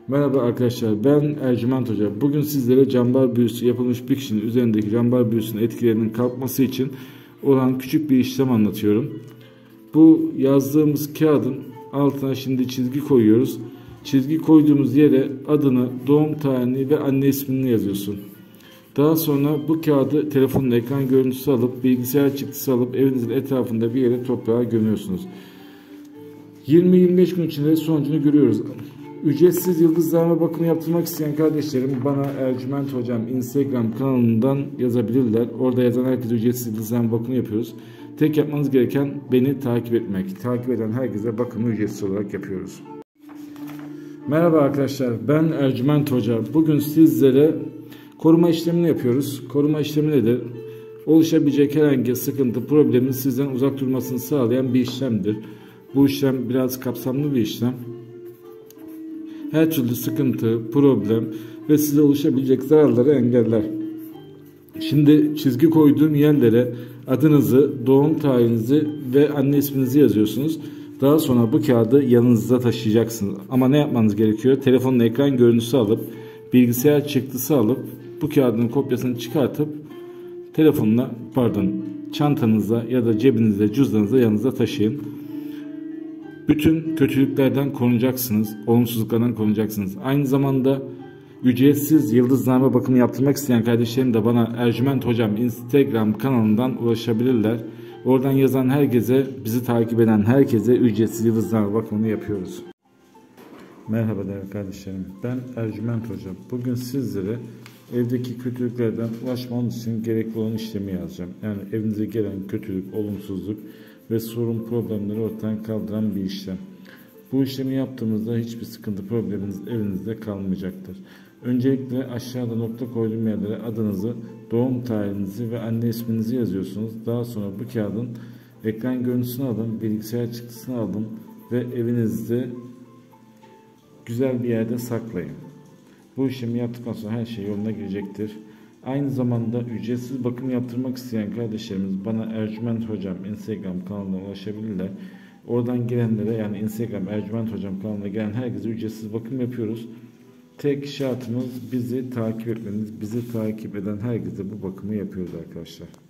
Merhaba arkadaşlar, ben Ercüment Hoca. Bugün sizlere cambar büyüsü yapılmış bir kişinin üzerindeki cambar büyüsünün etkilerinin kalkması için olan küçük bir işlem anlatıyorum. Bu yazdığımız kağıdın altına şimdi çizgi koyuyoruz. Çizgi koyduğumuz yere adını, doğum tarihini ve anne ismini yazıyorsun. Daha sonra bu kağıdı telefonun ekran görüntüsü alıp, bilgisayar çıktısı alıp evinizin etrafında bir yere toprağa gömüyorsunuz. 20-25 gün içinde sonucunu görüyoruz. Ücretsiz yıldızlarma bakımı yaptırmak isteyen kardeşlerim bana Ercüment Hocam Instagram kanalından yazabilirler. Orada yazan herkese ücretsiz yıldızlarma bakımı yapıyoruz. Tek yapmanız gereken beni takip etmek. Takip eden herkese bakımı ücretsiz olarak yapıyoruz. Merhaba arkadaşlar, ben Ercüment Hoca. Bugün sizlere koruma işlemini yapıyoruz. Koruma işlemi nedir? Oluşabilecek herhangi sıkıntı, problemin sizden uzak durmasını sağlayan bir işlemdir. Bu işlem biraz kapsamlı bir işlem. Her türlü sıkıntı, problem ve size oluşabilecek zararları engeller. Şimdi çizgi koyduğum yerlere adınızı, doğum tarihinizi ve anne isminizi yazıyorsunuz. Daha sonra bu kağıdı yanınızda taşıyacaksınız. Ama ne yapmanız gerekiyor? Telefonun ekran görüntüsü alıp, bilgisayar çıktısı alıp, bu kağıdın kopyasını çıkartıp çantanıza ya da cebinizde, cüzdanınızda yanınızda taşıyın. Bütün kötülüklerden korunacaksınız, olumsuzluklardan korunacaksınız. Aynı zamanda ücretsiz yıldızlarma bakımı yaptırmak isteyen kardeşlerim de bana Ercüment Hocam Instagram kanalından ulaşabilirler. Oradan yazan herkese, bizi takip eden herkese ücretsiz yıldızlarma bakımını yapıyoruz. Merhaba değerli kardeşlerim, ben Ercüment Hocam. Bugün sizlere evdeki kötülüklerden ulaşmanız için gerekli olan işlemi yazacağım. Yani evinize gelen kötülük, olumsuzluk ve sorun, problemleri ortadan kaldıran bir işlem. Bu işlemi yaptığımızda hiçbir sıkıntı, probleminiz evinizde kalmayacaktır. Öncelikle aşağıda nokta koyduğum yerlere adınızı, doğum tarihinizi ve anne isminizi yazıyorsunuz. Daha sonra bu kağıdın ekran görüntüsünü alın, bilgisayar çıktısını alın ve evinizde güzel bir yerde saklayın. Bu işlemi yaptıktan sonra her şey yoluna girecektir. Aynı zamanda ücretsiz bakım yaptırmak isteyen kardeşlerimiz bana Ercüment Hocam Instagram kanalına ulaşabilirler. Oradan gelenlere, yani Instagram Ercüment Hocam kanalına gelen herkese ücretsiz bakım yapıyoruz. Tek şartımız bizi takip etmeniz. Bizi takip eden herkese bu bakımı yapıyoruz arkadaşlar.